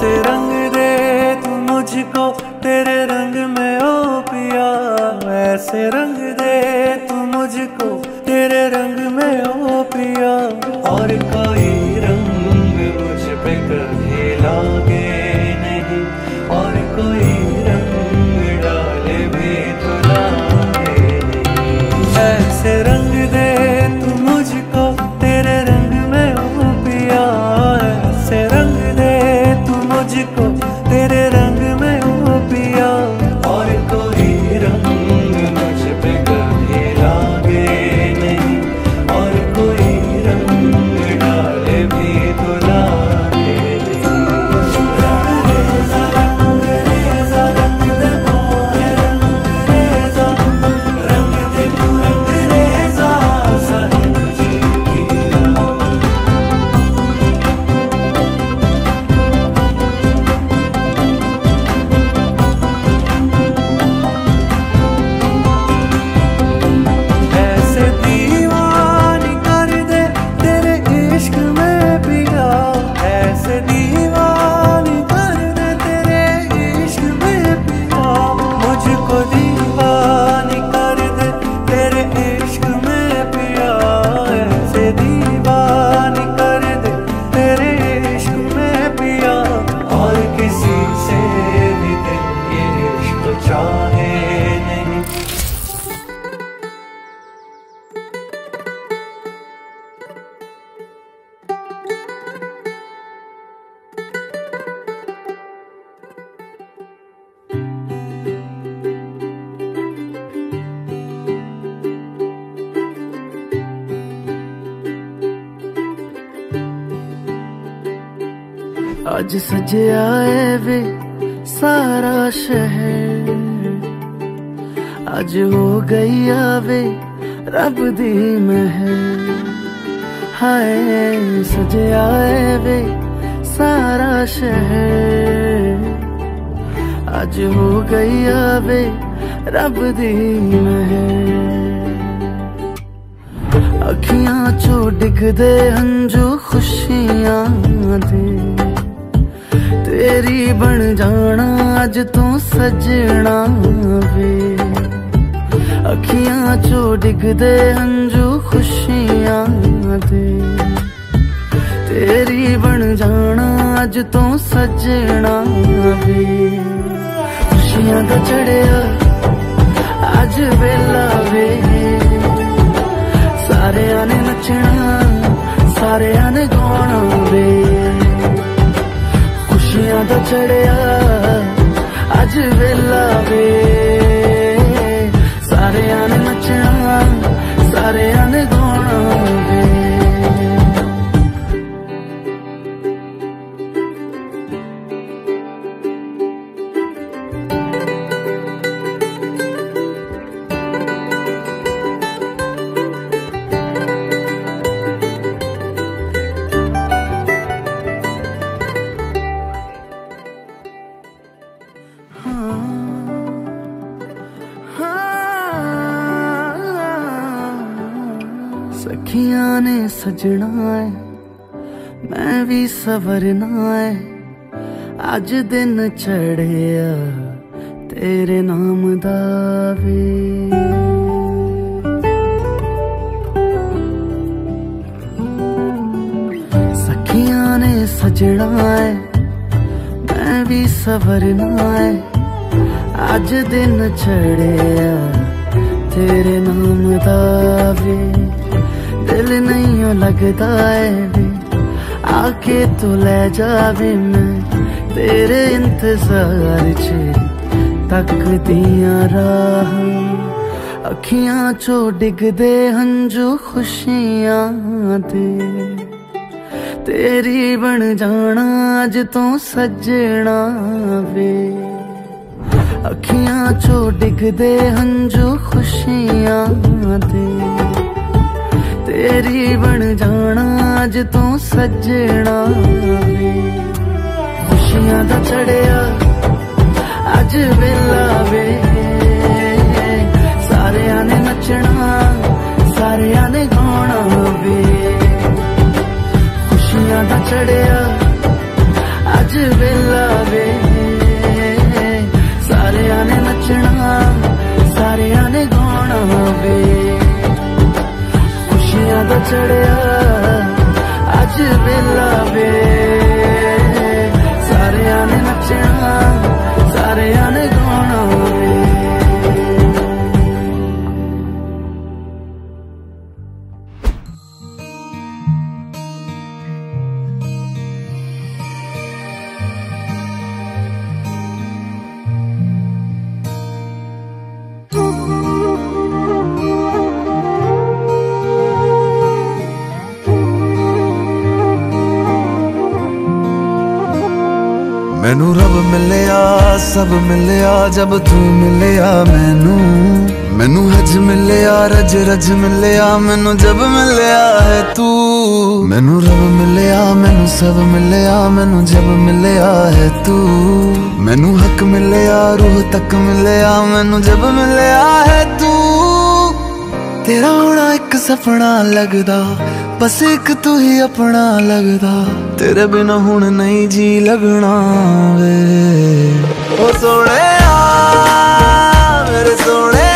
ऐसे रंग दे तू मुझको तेरे रंग में ओ पिया, ऐसे रंग दे तू मुझको तेरे रंग में ओ पिया। और कोई रंग मुझ पे कभी लागे नहीं, और कोई रंग डाले भी तो लागे नहीं। ऐसे रंग दे तू मुझको तेरे रंग में ओ पिया, ऐसे रंग दे तू मुझको तेरे रंग में ओ पिया। और कोई रंग मुझ पे कभी लागे नहीं, और कोई रंग डाले भी तो लागे नहीं। रंग रेजा रंग रेजा रंग दे मोहे रंग रेजा, रंग दे तू रंग रेजा संग जी किया। ऐसे दीवानी कर दे तेरे इश्क में पिया, ऐसे दीवानी कर दे तेरे इश्क में पिया। मुझको दीवानी कर दे तेरे इश्क में पिया, ऐसे दीवानी कर दे तेरे इश्क में पिया। और किसी से भी दिल ये इश्क चाहे नहीं। आज सजया है वे सारा शहर, आज हो गई आवे रब दी महर। हाय सजया है वे सारा शहर, आज हो गई आवे रब दी महर। अखियां चो डिगदे हंजू खुशियां दे, तेरी बन जाना अज तू सजना वे। अखियां चो डिगदे हंजू खुशियां दे, तेरी बन जाना अज तू सजना वे। खुशियां दा चढ़िया अज वेला वे, सारेयां ने नचना सारेयां ने गाना वे। खुशियां दा चढ़िया अज वेला वे, सारेयां ने नचना सारेयां ने गाना वे। सखियां ने सजना है मैं भी सवरना है, अज दिन चढ़िया तेरे नाम दा वे। सखियां ने सजना है मैं भी सवरना है, अज दिन चढ़िया तेरे नाम दा वे। दिल नहीं लगता है वे, आके तू ले जावे मैं तेरे इंतजार च तकदियां राह। अखियां चो डिगदे हंजू खुशियां दे, तेरी बन जाना अज तू सजना वे। अखियां चो डिगदे हंजू खुशियां दे, तेरी बन जाना अज तू सजना वे। खुशियां दा चढ़िया अज वेला वे, सारेयां ने नचना सारेयां ने गाना वे। खुशियां दा चढ़िया अज वेला चढ़िया अज वेला वे सारिया ने नचना सारिया ने गाना वे। मैनू रब मिलया सब मिलया जब तू मिलया मैनू, मैनू हज मिलया रज रज मिलया मैनू जब मिलया है तू। मैनू रब मिलया मैनू सब मिलया मैनू जब मिलया है तू। मैनू हक मिलया रूह तक मिलया मैनू जब मिलया है तू। तेरा होना एक सपना लगदा बस एक तू ही अपना लगदा, तेरे बिना हुण नहीं जी लगना वे। ओ सोहणिया मेरे सोहणिया